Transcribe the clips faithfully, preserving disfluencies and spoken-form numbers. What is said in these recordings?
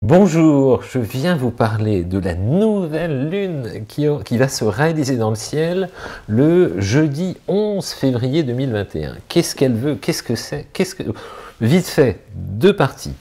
Bonjour, je viens vous parler de la nouvelle lune qui, qui va se réaliser dans le ciel le jeudi onze février deux mille vingt et un. Qu'est-ce qu'elle veut? Qu'est-ce que c'est? Qu'est-ce que... Vite fait, deux parties.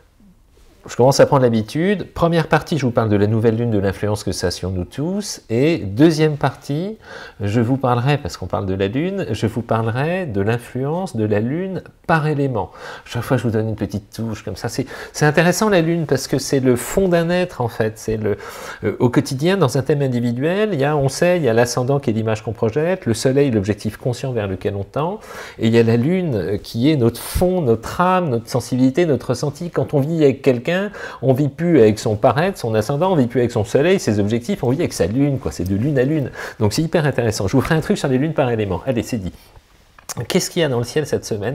Je commence à prendre l'habitude. Première partie, je vous parle de la nouvelle lune, de l'influence que ça a sur nous tous. Et deuxième partie, je vous parlerai, parce qu'on parle de la lune, je vous parlerai de l'influence de la lune par élément. Chaque fois, je vous donne une petite touche comme ça. C'est intéressant la lune, parce que c'est le fond d'un être, en fait. C'est le euh, au quotidien, dans un thème individuel, il y a, on sait, il y a l'ascendant qui est l'image qu'on projette, le soleil, l'objectif conscient vers lequel on tend, et il y a la lune qui est notre fond, notre âme, notre sensibilité, notre ressenti. Quand on vit avec quelqu'un, on vit plus avec son paraître, son ascendant, on vit plus avec son soleil, ses objectifs, on vit avec sa lune, quoi. C'est de lune à lune. Donc c'est hyper intéressant. Je vous ferai un truc sur les lunes par élément. Allez, c'est dit. Qu'est-ce qu'il y a dans le ciel cette semaine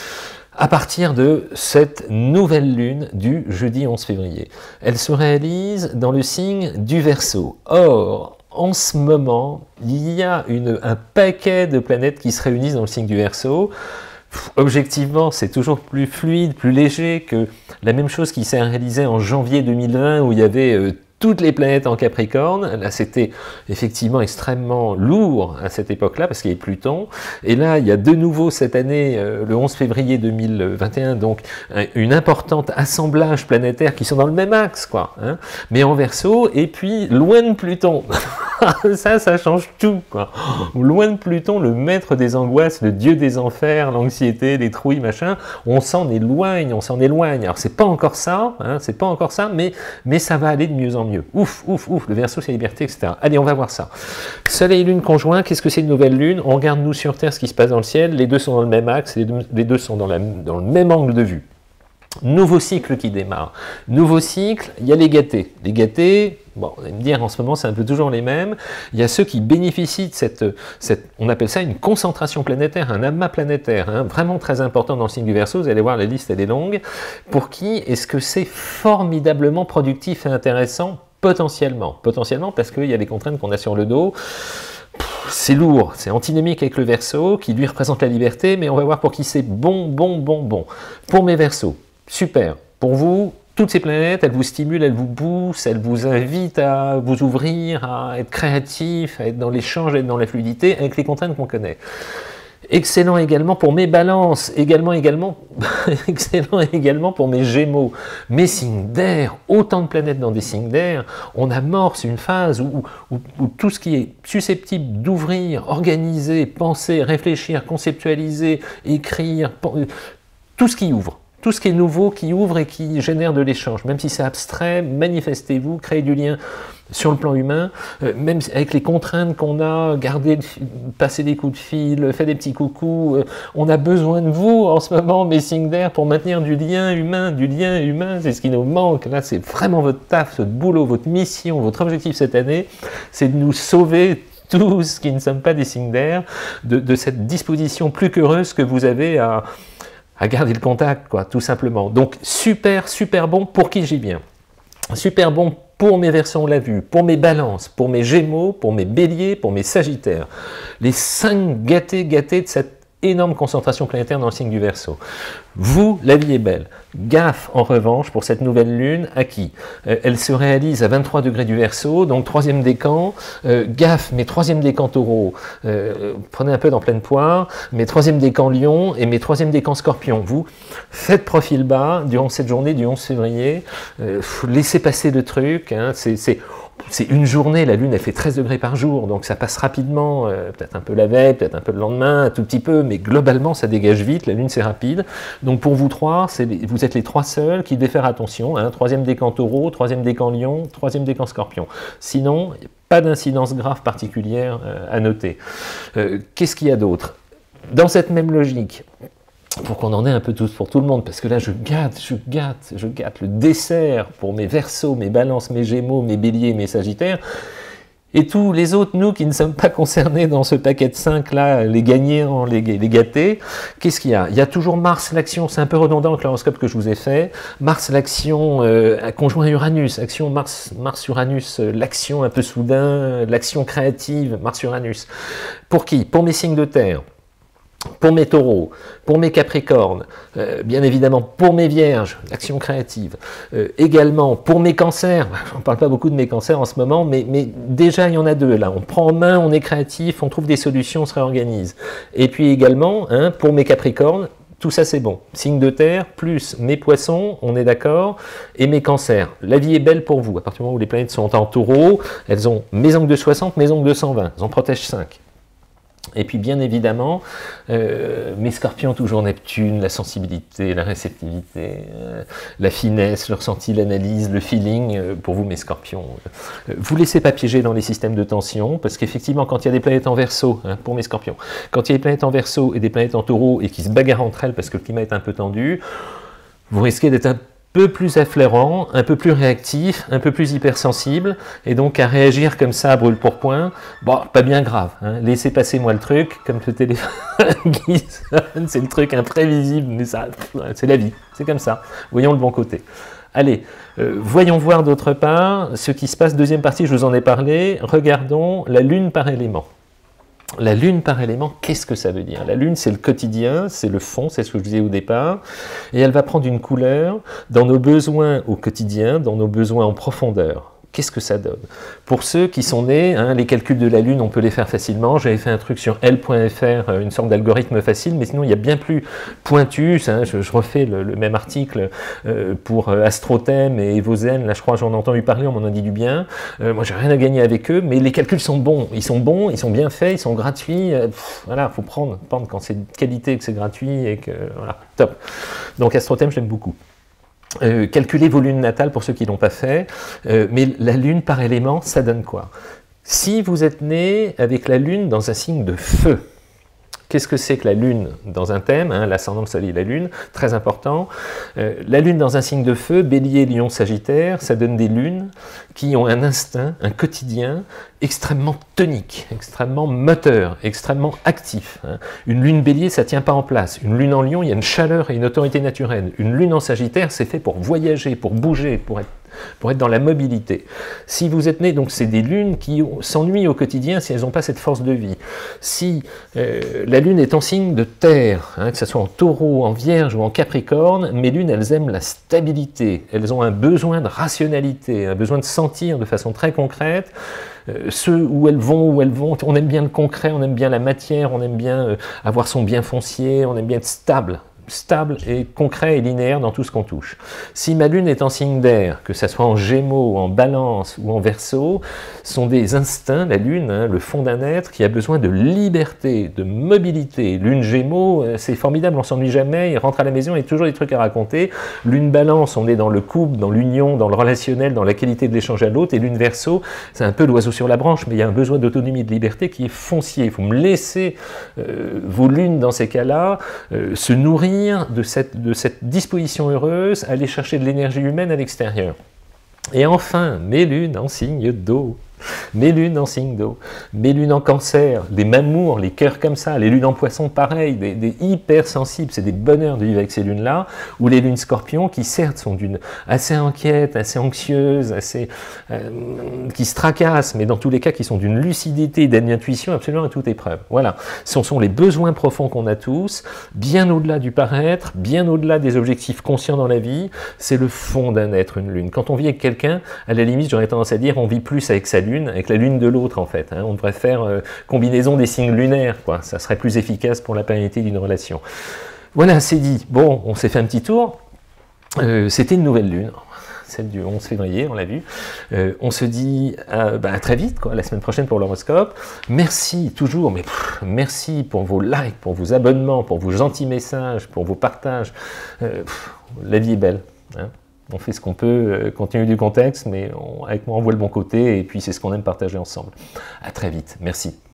à partir de cette nouvelle lune du jeudi onze février? Elle se réalise dans le signe du Verseau. Or, en ce moment, il y a une, un paquet de planètes qui se réunissent dans le signe du Verseau. Objectivement, c'est toujours plus fluide, plus léger que la même chose qui s'est réalisée en janvier deux mille vingt où il y avait euh, toutes les planètes en Capricorne. Là, c'était effectivement extrêmement lourd à cette époque-là, parce qu'il y avait Pluton. Et là, il y a de nouveau cette année, euh, le onze février deux mille vingt et un, donc une importante assemblage planétaire qui sont dans le même axe, quoi, hein, mais en Verseau, et puis loin de Pluton. Ça, ça change tout, quoi. Loin de Pluton, le maître des angoisses, le dieu des enfers, l'anxiété, les trouilles, machin, on s'en éloigne, on s'en éloigne. Alors, c'est pas encore ça, hein, c'est pas encore ça, mais, mais ça va aller de mieux en mieux. Ouf, ouf, ouf, le Verseau, c'est la liberté, et cetera. Allez, on va voir ça. Soleil et Lune conjoint, qu'est-ce que c'est une nouvelle Lune? On regarde, nous, sur Terre, ce qui se passe dans le ciel, les deux sont dans le même axe, les deux, les deux sont dans, la, dans le même angle de vue. Nouveau cycle qui démarre. Nouveau cycle, il y a les gâtés. Les gâtés, bon, vous allez me dire, en ce moment, c'est un peu toujours les mêmes. Il y a ceux qui bénéficient de cette, cette on appelle ça une concentration planétaire, un amas planétaire, hein, vraiment très important dans le signe du Verseau. Vous allez voir, la liste, elle est longue. Pour qui est-ce que c'est formidablement productif et intéressant? Potentiellement. Potentiellement, parce qu'il y a des contraintes qu'on a sur le dos. C'est lourd, c'est antinomique avec le Verseau, qui lui représente la liberté, mais on va voir pour qui c'est bon, bon, bon, bon. Pour mes Verseaux, super. Pour vous, toutes ces planètes, elles vous stimulent, elles vous poussent, elles vous invitent à vous ouvrir, à être créatif, à être dans l'échange, à être dans la fluidité, avec les contraintes qu'on connaît. Excellent également pour mes balances, également, également, excellent également pour mes gémeaux, mes signes d'air, autant de planètes dans des signes d'air, on amorce une phase où, où, où tout ce qui est susceptible d'ouvrir, organiser, penser, réfléchir, conceptualiser, écrire, tout ce qui ouvre. Tout ce qui est nouveau, qui ouvre et qui génère de l'échange. Même si c'est abstrait, manifestez-vous, créez du lien sur le plan humain, euh, même avec les contraintes qu'on a, garder, passer des coups de fil, faire des petits coucous, euh, on a besoin de vous en ce moment, mes signes d'air, pour maintenir du lien humain, du lien humain, c'est ce qui nous manque. Là, c'est vraiment votre taf, votre boulot, votre mission, votre objectif cette année, c'est de nous sauver tous qui ne sommes pas des signes d'air, de, de cette disposition plus qu'heureuse que vous avez à... à garder le contact, quoi, tout simplement. Donc, super, super bon pour qui j'y viens. Super bon pour mes Verseaux, on l'a vu, pour mes balances, pour mes gémeaux, pour mes béliers, pour mes sagittaires. Les cinq gâtés, gâtés de cette énorme concentration planétaire dans le signe du Verseau. Vous, la vie est belle. Gaffe, en revanche, pour cette nouvelle lune, à qui euh, elle se réalise à vingt-trois degrés du Verseau, donc troisième décan. Euh, gaffe, mes troisième décan Taureau, euh, prenez un peu dans pleine poire, mes troisième décan Lion et mes troisième décan Scorpion. Vous, faites profil bas durant cette journée du onze février, euh, laissez passer le truc, hein, c'est... C'est une journée, la Lune, elle fait treize degrés par jour, donc ça passe rapidement, euh, peut-être un peu la veille, peut-être un peu le lendemain, un tout petit peu, mais globalement, ça dégage vite, la Lune, c'est rapide. Donc pour vous trois, les, vous êtes les trois seuls qui devaient faire attention, hein, troisième décan Taureau, troisième décan Lion, troisième décan Scorpion. Sinon, pas d'incidence grave particulière euh, à noter. Euh, Qu'est-ce qu'il y a d'autre? Dans cette même logique, pour qu'on en ait un peu tous pour tout le monde, parce que là je gâte, je gâte, je gâte le dessert pour mes Verseaux, mes balances, mes gémeaux, mes béliers, mes sagittaires, et tous les autres, nous qui ne sommes pas concernés dans ce paquet de cinq là, les gagnants, les, les gâtés, qu'est-ce qu'il y a? Il y a toujours Mars l'action, c'est un peu redondant avec l'horoscope que je vous ai fait, Mars l'action, euh, conjoint Uranus, action Mars, Mars-Uranus, euh, l'action un peu soudain, l'action créative, Mars-Uranus. Pour qui? Pour mes signes de terre. Pour mes taureaux, pour mes capricornes, euh, bien évidemment pour mes vierges, l'action créative, euh, également pour mes cancers, on ne parle pas beaucoup de mes cancers en ce moment, mais, mais déjà il y en a deux là, on prend en main, on est créatif, on trouve des solutions, on se réorganise. Et puis également, hein, pour mes capricornes, tout ça c'est bon. Signe de terre, plus mes poissons, on est d'accord, et mes cancers. La vie est belle pour vous, à partir du moment où les planètes sont en taureau, elles ont mes angles de soixante, mes angles de cent vingt, elles en protègent cinq. Et puis bien évidemment, euh, mes scorpions, toujours Neptune, la sensibilité, la réceptivité, euh, la finesse, le ressenti, l'analyse, le feeling, euh, pour vous mes scorpions. Euh, vous laissez pas piéger dans les systèmes de tension, parce qu'effectivement quand il y a des planètes en Verseau, hein, pour mes scorpions, quand il y a des planètes en Verseau et des planètes en Taureau et qui se bagarrent entre elles parce que le climat est un peu tendu, vous risquez d'être un un peu plus affleurant, un peu plus réactif, un peu plus hypersensible, et donc à réagir comme ça à brûle pour point, bon, pas bien grave, hein. Laissez passer moi le truc, comme le téléphone qui sonne, c'est le truc imprévisible, mais ça, c'est la vie, c'est comme ça, voyons le bon côté. Allez, euh, voyons voir d'autre part ce qui se passe, deuxième partie, je vous en ai parlé, regardons la Lune par élément. La Lune par élément, qu'est-ce que ça veut dire? La Lune, c'est le quotidien, c'est le fond, c'est ce que je disais au départ, et elle va prendre une couleur dans nos besoins au quotidien, dans nos besoins en profondeur. Qu'est-ce que ça donne? Pour ceux qui sont nés, hein, les calculs de la Lune, on peut les faire facilement. J'avais fait un truc sur L point F R, une sorte d'algorithme facile, mais sinon il y a bien plus pointu. Hein, je, je refais le, le même article euh, pour euh, Astrothème et Evozen. Là, je crois, j'en ai entendu parler, on m'en a dit du bien. Euh, moi, j'ai rien à gagner avec eux, mais les calculs sont bons. Ils sont bons, ils sont bien faits, ils sont gratuits. Euh, pff, voilà, faut prendre, prendre quand c'est de qualité, que c'est gratuit et que voilà, top. Donc Astrothème, je l'aime beaucoup. Euh, calculez vos lunes natales pour ceux qui ne l'ont pas fait, euh, mais la lune par élément, ça donne quoi? Si vous êtes né avec la lune dans un signe de feu, qu'est-ce que c'est que la lune dans un thème, hein, l'ascendant, le soleil et la lune, très important. Euh, la lune dans un signe de feu, bélier, lion, sagittaire, ça donne des lunes qui ont un instinct, un quotidien extrêmement tonique, extrêmement moteur, extrêmement actif. Hein. Une lune bélier, ça ne tient pas en place. Une lune en lion, il y a une chaleur et une autorité naturelle. Une lune en sagittaire, c'est fait pour voyager, pour bouger, pour être pour être dans la mobilité. Si vous êtes né, donc c'est des lunes qui s'ennuient au quotidien si elles n'ont pas cette force de vie. Si euh, la lune est en signe de terre, hein, que ce soit en taureau, en vierge ou en capricorne, mes lunes, elles aiment la stabilité, elles ont un besoin de rationalité, un besoin de sentir de façon très concrète euh, ce où elles vont, où elles vont. On aime bien le concret, on aime bien la matière, on aime bien euh, avoir son bien foncier, on aime bien être stable. stable et concret et linéaire dans tout ce qu'on touche. Si ma lune est en signe d'air, que ce soit en gémeaux, en balance ou en verseau, sont des instincts, la lune, hein, le fond d'un être qui a besoin de liberté, de mobilité. Lune gémeaux, c'est formidable, on s'ennuie jamais, il rentre à la maison, il y a toujours des trucs à raconter. Lune balance, on est dans le couple, dans l'union, dans le relationnel, dans la qualité de l'échange à l'autre, et lune verseau, c'est un peu l'oiseau sur la branche, mais il y a un besoin d'autonomie et de liberté qui est foncier. Il faut me laisser euh, vos lunes dans ces cas-là euh, se nourrir de cette, de cette disposition heureuse, aller chercher de l'énergie humaine à l'extérieur. Et enfin, mes lunes en signe d'eau. Mes lunes en signe d'eau, mes lunes en cancer, les mamours, les cœurs comme ça, les lunes en poisson pareil, des, des hypersensibles, c'est des bonheurs de vivre avec ces lunes-là, ou les lunes scorpions qui certes sont d'une assez inquiète, assez anxieuse, assez, euh, qui se tracassent, mais dans tous les cas qui sont d'une lucidité et d'une intuition absolument à toute épreuve. Voilà, ce sont les besoins profonds qu'on a tous, bien au-delà du paraître, bien au-delà des objectifs conscients dans la vie, c'est le fond d'un être, une lune. Quand on vit avec quelqu'un, à la limite j'aurais tendance à dire on vit plus avec sa lune, avec la lune de l'autre en fait. Hein. On devrait faire euh, combinaison des signes lunaires, quoi. Ça serait plus efficace pour la pérennité d'une relation. Voilà, c'est dit. Bon, on s'est fait un petit tour. Euh, C'était une nouvelle lune, celle du onze février, on l'a vu. Euh, on se dit à, bah, à très vite, quoi, la semaine prochaine pour l'horoscope. Merci toujours, mais pff, merci pour vos likes, pour vos abonnements, pour vos gentils messages, pour vos partages. Euh, pff, la vie est belle. Hein. On fait ce qu'on peut, euh, compte tenu du contexte, mais on, avec moi on voit le bon côté, et puis c'est ce qu'on aime partager ensemble. À très vite, merci.